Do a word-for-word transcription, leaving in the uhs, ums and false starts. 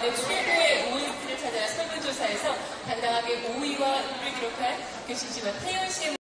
가운데 최고의 오 위를 찾아 설문조사에서 당당하게 오 위와 를 기록한 교신지와 태연 씨의